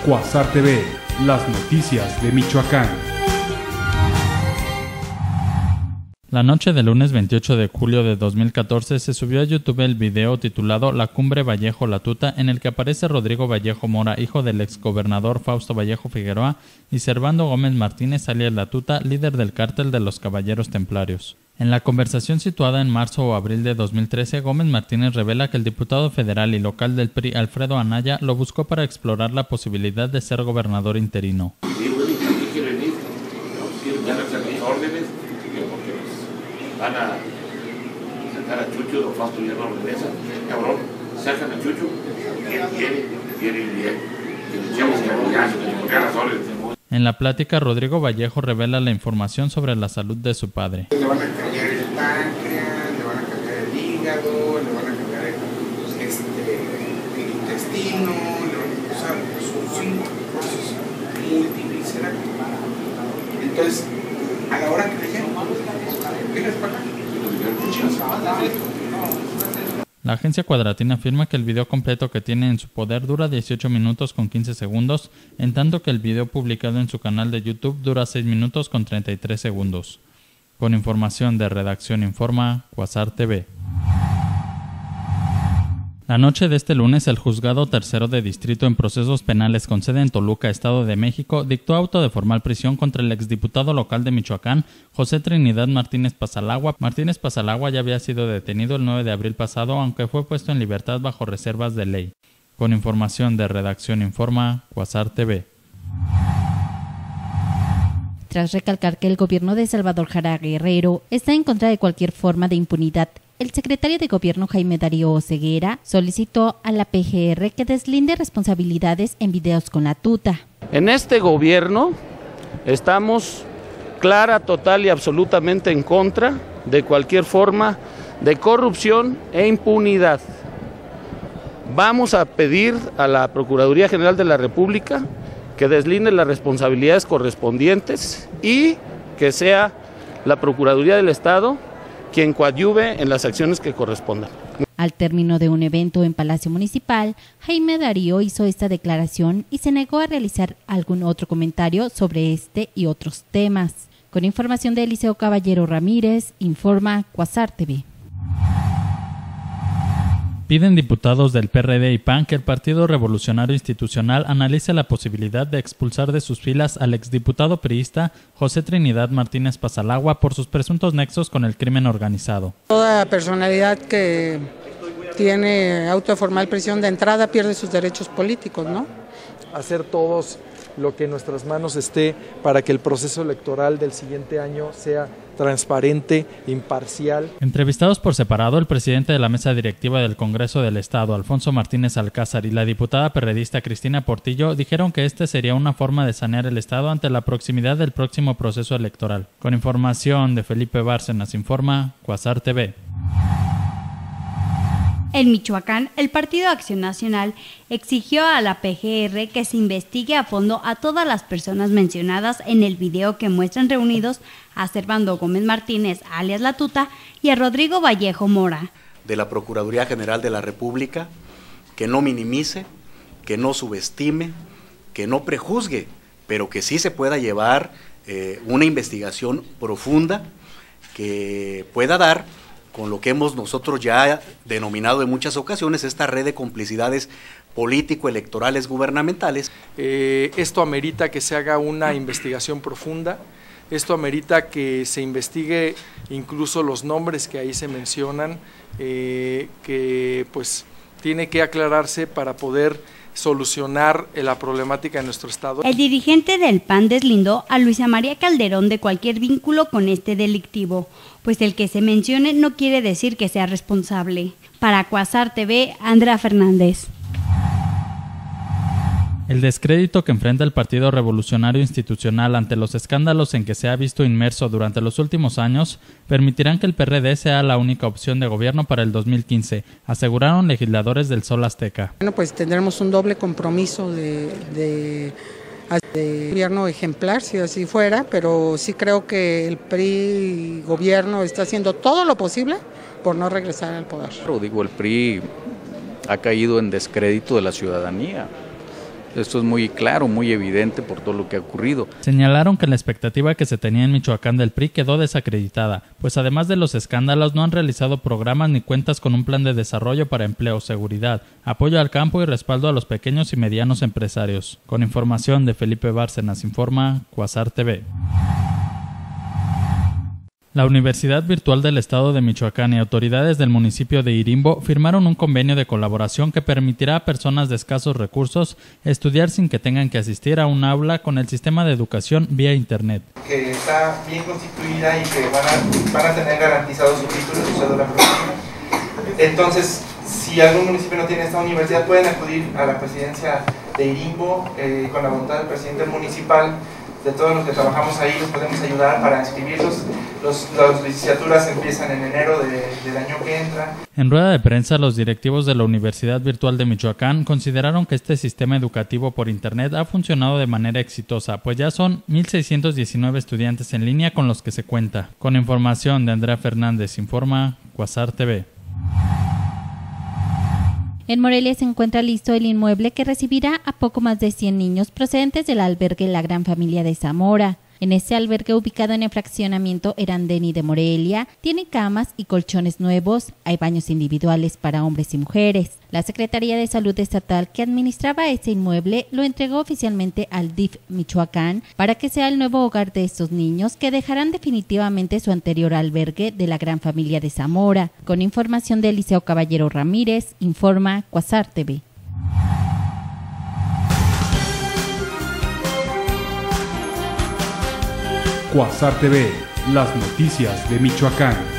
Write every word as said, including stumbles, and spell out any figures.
Quasar T V, las noticias de Michoacán. La noche del lunes veintiocho de julio de dos mil catorce se subió a YouTube el video titulado La Cumbre Vallejo-La Tuta, en el que aparece Rodrigo Vallejo Mora, hijo del exgobernador Fausto Vallejo Figueroa, y Servando Gómez Martínez alias La Tuta, líder del cártel de los Caballeros Templarios. En la conversación situada en marzo o abril de dos mil trece, Gómez Martínez revela que el diputado federal y local del P R I, Alfredo Anaya, lo buscó para explorar la posibilidad de ser gobernador interino. Van a sacar a Chucho, don Fausto ya no regresa, cabrón, sacan a Chucho, quiere, quiere, quiere y bien, y le echamos cabrón, porque a las órdenes. En la plática, Rodrigo Vallejo revela la información sobre la salud de su padre. Le van a cambiar el páncreas, le van a cambiar el hígado, le van a cambiar el, este, el intestino, le van a, o sea, son cinco cosas multiviscerales. Entonces, a la hora que le lleguen, la agencia Cuadratín afirma que el video completo que tiene en su poder dura dieciocho minutos con quince segundos, en tanto que el video publicado en su canal de YouTube dura seis minutos con treinta y tres segundos. Con información de Redacción Informa, Quasar T V. La noche de este lunes, el Juzgado Tercero de Distrito en Procesos Penales con sede en Toluca, Estado de México, dictó auto de formal prisión contra el exdiputado local de Michoacán, José Trinidad Martínez Pasalagua. Martínez Pasalagua ya había sido detenido el nueve de abril pasado, aunque fue puesto en libertad bajo reservas de ley. Con información de Redacción Informa, Quasar T V. Tras recalcar que el gobierno de Salvador Jara Guerrero está en contra de cualquier forma de impunidad, el secretario de Gobierno Jaime Darío Oseguera solicitó a la P G R que deslinde responsabilidades en videos con La Tuta. En este gobierno estamos clara, total y absolutamente en contra de cualquier forma de corrupción e impunidad. Vamos a pedir a la Procuraduría General de la República que deslinde las responsabilidades correspondientes y que sea la Procuraduría del Estado quien coadyuve en las acciones que correspondan. Al término de un evento en Palacio Municipal, Jaime Darío hizo esta declaración y se negó a realizar algún otro comentario sobre este y otros temas. Con información de Eliseo Caballero Ramírez, informa Quasar T V. Piden diputados del P R D y P A N que el Partido Revolucionario Institucional analice la posibilidad de expulsar de sus filas al exdiputado priista José Trinidad Martínez Pasalagua por sus presuntos nexos con el crimen organizado. Toda personalidad que tiene auto de formal prisión de entrada pierde sus derechos políticos, ¿no? Hacer todos lo que en nuestras manos esté para que el proceso electoral del siguiente año sea transparente, imparcial. Entrevistados por separado, el presidente de la mesa directiva del Congreso del Estado, Alfonso Martínez Alcázar, y la diputada perredista Cristina Portillo dijeron que este sería una forma de sanear el Estado ante la proximidad del próximo proceso electoral. Con información de Felipe Bárcenas, informa Quasar T V. En Michoacán, el Partido Acción Nacional exigió a la P G R que se investigue a fondo a todas las personas mencionadas en el video que muestran reunidos a Servando Gómez Martínez, alias La Tuta, y a Rodrigo Vallejo Mora. De la Procuraduría General de la República, que no minimice, que no subestime, que no prejuzgue, pero que sí se pueda llevar eh, una investigación profunda que pueda dar con lo que hemos nosotros ya denominado en muchas ocasiones esta red de complicidades político-electorales gubernamentales. Eh, esto amerita que se haga una investigación profunda, esto amerita que se investigue incluso los nombres que ahí se mencionan, eh, que pues tiene que aclararse para poder solucionar la problemática de nuestro estado. El dirigente del P A N deslindó a Luisa María Calderón de cualquier vínculo con este delictivo, pues el que se mencione no quiere decir que sea responsable. Para Quasar T V, Andrea Fernández. El descrédito que enfrenta el Partido Revolucionario Institucional ante los escándalos en que se ha visto inmerso durante los últimos años permitirán que el P R D sea la única opción de gobierno para el dos mil quince, aseguraron legisladores del Sol Azteca. Bueno, pues tendremos un doble compromiso de, de, de gobierno ejemplar, si así fuera, pero sí creo que el P R I gobierno está haciendo todo lo posible por no regresar al poder. Pero digo, el P R I ha caído en descrédito de la ciudadanía. Esto es muy claro, muy evidente por todo lo que ha ocurrido. Señalaron que la expectativa que se tenía en Michoacán del P R I quedó desacreditada, pues además de los escándalos no han realizado programas ni cuentas con un plan de desarrollo para empleo, seguridad, apoyo al campo y respaldo a los pequeños y medianos empresarios. Con información de Felipe Bárcenas, informa Quasar T V. La Universidad Virtual del Estado de Michoacán y autoridades del municipio de Irimbo firmaron un convenio de colaboración que permitirá a personas de escasos recursos estudiar sin que tengan que asistir a un aula con el sistema de educación vía Internet. Que está bien constituida y que van a, van a tener garantizados su título, su cédula profesional. Entonces, si algún municipio no tiene esta universidad, pueden acudir a la presidencia de Irimbo eh, con la voluntad del presidente municipal. De todos los que trabajamos ahí les podemos ayudar para inscribirlos. Los, las licenciaturas empiezan en enero de, del año que entra. En rueda de prensa, los directivos de la Universidad Virtual de Michoacán consideraron que este sistema educativo por Internet ha funcionado de manera exitosa, pues ya son mil seiscientos diecinueve estudiantes en línea con los que se cuenta. Con información de Andrea Fernández, informa Quasar T V. En Morelia se encuentra listo el inmueble que recibirá a poco más de cien niños procedentes del albergue La Gran Familia de Zamora. En este albergue, ubicado en el fraccionamiento Erandeni de Morelia, tiene camas y colchones nuevos, hay baños individuales para hombres y mujeres. La Secretaría de Salud Estatal, que administraba este inmueble, lo entregó oficialmente al D I F Michoacán para que sea el nuevo hogar de estos niños que dejarán definitivamente su anterior albergue de La Gran Familia de Zamora. Con información de Eliseo Caballero Ramírez, informa Quasar T V. Quasar T V, las noticias de Michoacán.